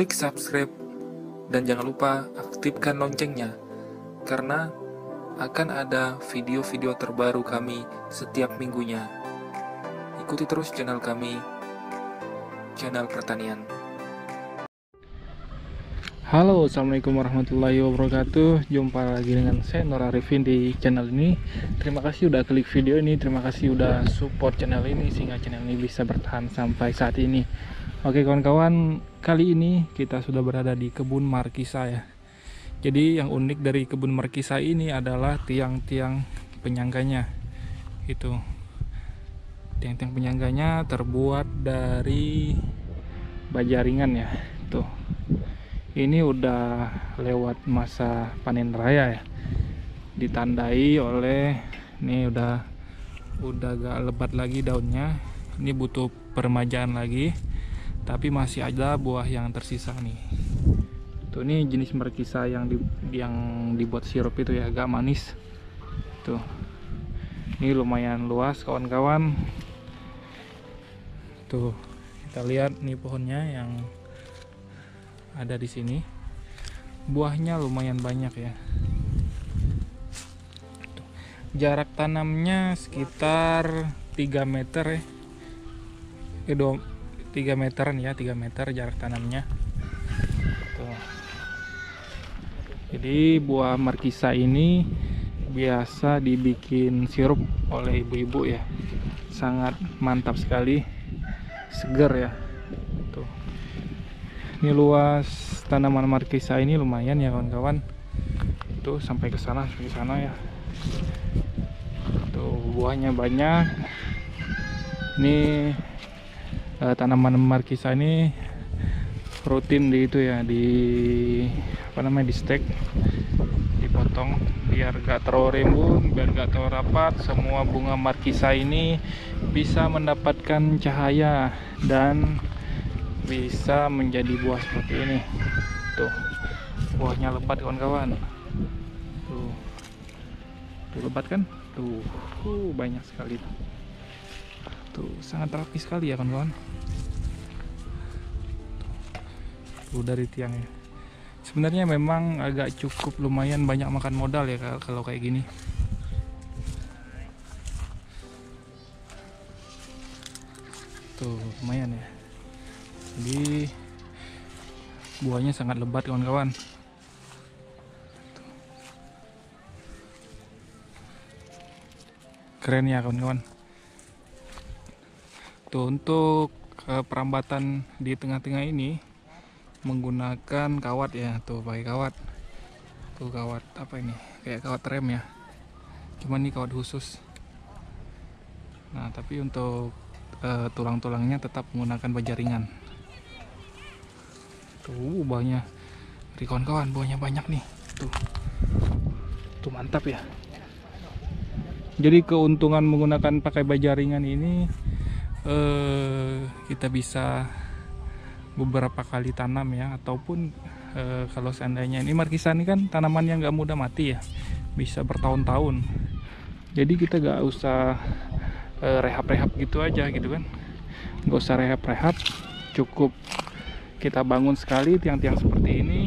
klik subscribe, dan jangan lupa aktifkan loncengnya, karena akan ada video-video terbaru kami setiap minggunya. Ikuti terus channel kami, channel pertanian. Halo, assalamualaikum warahmatullahi wabarakatuh. Jumpa lagi dengan saya Nur Arifin di channel ini. Terima kasih udah klik video ini, terima kasih udah support channel ini sehingga channel ini bisa bertahan sampai saat ini. Oke kawan-kawan, kali ini kita sudah berada di kebun markisa ya. Jadi yang unik dari kebun markisa ini adalah tiang-tiang penyangganya. Itu tiang-tiang penyangganya terbuat dari baja ringan ya. Tuh. Ini udah lewat masa panen raya ya, ditandai oleh ini udah gak lebat lagi daunnya. Ini butuh peremajaan lagi, tapi masih ada buah yang tersisa nih. Tuh, ini jenis markisa yang dibuat sirup itu ya, agak manis. Tuh, ini lumayan luas kawan-kawan. Tuh, kita lihat nih pohonnya yang ada di sini, buahnya lumayan banyak ya. Tuh. Jarak tanamnya sekitar 3 meter ya, 3 meteran ya, 3 meter jarak tanamnya. Tuh. Jadi buah markisa ini biasa dibikin sirup oleh ibu-ibu ya, sangat mantap sekali, seger ya. Tuh. Ini luas tanaman markisa ini lumayan ya kawan-kawan. Tuh sampai ke sana ya. Tuh buahnya banyak. Ini tanaman markisa ini rutin di itu ya, di di stek, dipotong biar gak terlalu rimbun, biar gak terlalu rapat. Semua bunga markisa ini bisa mendapatkan cahaya dan bisa menjadi buah seperti ini. Tuh, buahnya lebat kawan-kawan. Tuh lebat kan? Tuh, banyak sekali. Tuh, sangat rapi sekali ya kawan-kawan. Tuh dari tiangnya. Sebenarnya memang agak cukup lumayan banyak makan modal ya kalau kayak gini. Tuh, lumayan ya. Jadi buahnya sangat lebat kawan-kawan. Keren ya kawan-kawan. Tuh, untuk perambatan di tengah-tengah ini menggunakan kawat ya. Tuh pakai kawat. Tuh kawat apa ini? Kayak kawat rem ya. Cuman ini kawat khusus. Nah tapi untuk tulang-tulangnya tetap menggunakan baja ringan. Tuh buahnya, kawan-kawan, buahnya banyak nih. Tuh mantap ya. Jadi keuntungan menggunakan pakai baja ringan ini, kita bisa beberapa kali tanam ya, ataupun kalau seandainya ini markisa ini kan tanaman yang gak mudah mati ya, bisa bertahun-tahun. Jadi kita gak usah rehab-rehab gitu aja gitu kan, gak usah rehab-rehab, cukup kita bangun sekali tiang-tiang seperti ini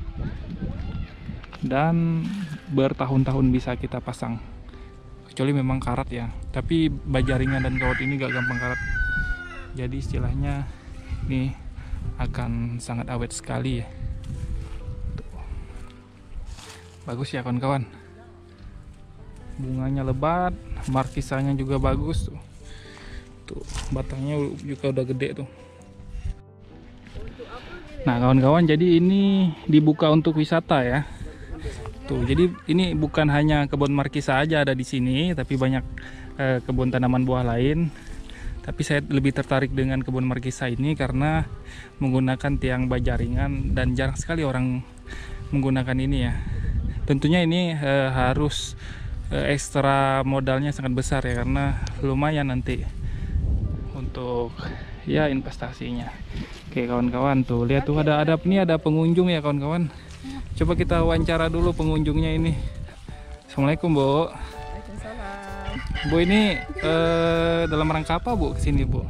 dan bertahun-tahun bisa kita pasang, kecuali memang karat ya. Tapi baja ringan dan kawat ini gak gampang karat, jadi istilahnya ini akan sangat awet sekali ya. Tuh. Bagus ya kawan-kawan, bunganya lebat, markisanya juga bagus. Tuh batangnya juga udah gede tuh. Nah kawan-kawan, jadi ini dibuka untuk wisata ya. Tuh, jadi ini bukan hanya kebun markisa aja ada di sini, tapi banyak kebun tanaman buah lain. Tapi saya lebih tertarik dengan kebun markisa ini karena menggunakan tiang baja ringan dan jarang sekali orang menggunakan ini ya. Tentunya ini harus ekstra modalnya sangat besar ya, karena lumayan nanti untuk ya investasinya. Oke kawan-kawan, tuh lihat tuh ada pengunjung ya kawan-kawan. Coba kita wawancara dulu pengunjungnya ini. Assalamualaikum Bu. Waalaikumsalam. Bu ini dalam rangka apa Bu kesini Bu?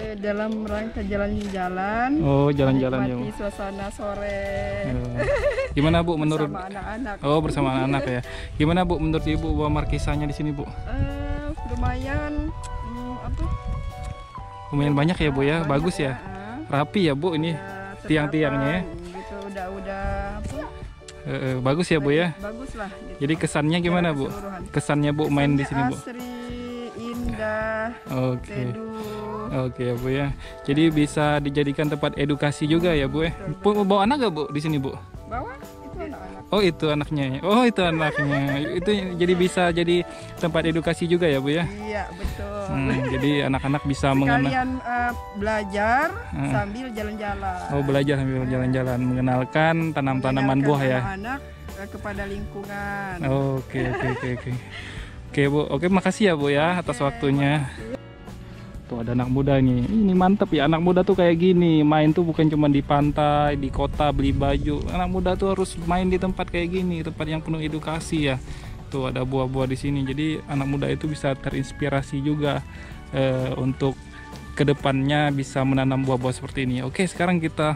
dalam rangka jalan-jalan. Oh, jalan-jalan ya, Bu. Menikmati suasana sore. Gimana Bu menurut? Bersama anak-anak. Oh, bersama anak ya. Gimana Bu menurut Ibu bahwa markisanya di sini, Bu? Lumayan apa? Lumayan banyak ya, Bu ya. Banyak Bagus ya. Rapi ya, Bu ini. Tiang-tiangnya ya. Gitu udah apa? Bagus ya, Bu ya. Bagus lah gitu. Jadi kesannya gimana, Bu? Kesannya Bu main di sini, Bu? Asri, indah, Oke. teduh. Oke ya, Bu ya. Jadi bisa dijadikan tempat edukasi juga ya, Bu ya. Bu bawa anak gak, Bu, di sini, Bu? Bawa itu anak-anak. Oh, itu anaknya. Oh, itu anaknya. Itu jadi bisa jadi tempat edukasi juga ya, Bu ya. Iya, betul. Jadi anak-anak bisa mengenal. Sekalian belajar sambil jalan-jalan. Oh, belajar sambil jalan-jalan, mengenalkan tanam-tanaman buah ya. Anak kepada lingkungan. Oke. Oke, Bu. Oke, makasih ya, Bu ya atas waktunya. Tuh ada anak muda nih. Ini mantep ya, anak muda tuh kayak gini. Main tuh bukan cuma di pantai, di kota beli baju. Anak muda tuh harus main di tempat kayak gini, tempat yang penuh edukasi ya. Tuh ada buah-buah di sini. Jadi anak muda itu bisa terinspirasi juga untuk kedepannya bisa menanam buah-buah seperti ini. Oke, sekarang kita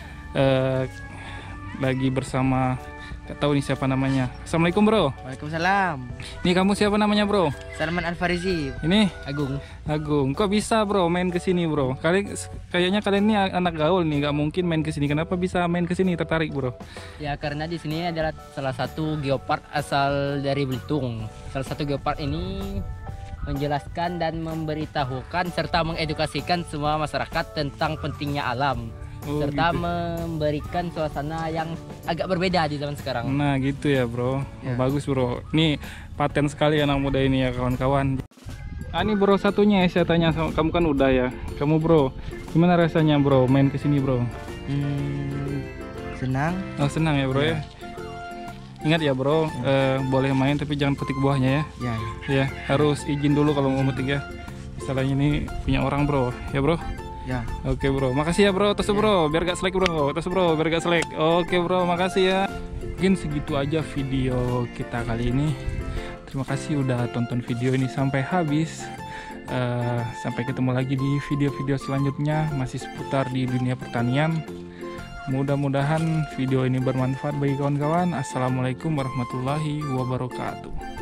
lagi bersama, gak tahu nih siapa namanya. Assalamualaikum, Bro. Waalaikumsalam. Ini kamu siapa namanya, Bro? Salman Al-Farizi. Ini Agung. Agung. Kok bisa, Bro, main ke sini, Bro? Kayaknya kalian ini anak gaul nih, gak mungkin main ke sini. Kenapa bisa main ke sini, tertarik, Bro? Ya karena di sini adalah salah satu geopark asal dari Belitung. Salah satu geopark ini menjelaskan dan memberitahukan serta mengedukasikan semua masyarakat tentang pentingnya alam. Serta gitu. memberikan suasana yang agak berbeda di zaman sekarang. Nah gitu ya, Bro. Ya. Bagus, Bro. Nih paten sekali anak muda ini ya, kawan-kawan. Ini Bro satunya ya, saya tanya sama kamu, kan udah ya. Kamu, Bro, gimana rasanya, Bro, main ke sini, Bro? Senang. Oh, senang ya, Bro ya. Ingat ya, Bro, boleh main tapi jangan petik buahnya ya. Ya. Ya, harus izin dulu kalau mau metik ya. Misalnya ini punya orang, Bro. Ya, Bro. Ya. Oke, Bro, makasih ya, Bro. Tos, Bro, biar gak selek, Bro. Tos, Bro, biar gak selek. Oke, Bro, makasih ya. Mungkin segitu aja video kita kali ini. Terima kasih udah tonton video ini sampai habis. Sampai ketemu lagi di video-video selanjutnya, masih seputar di dunia pertanian. Mudah-mudahan video ini bermanfaat bagi kawan-kawan. Assalamualaikum warahmatullahi wabarakatuh.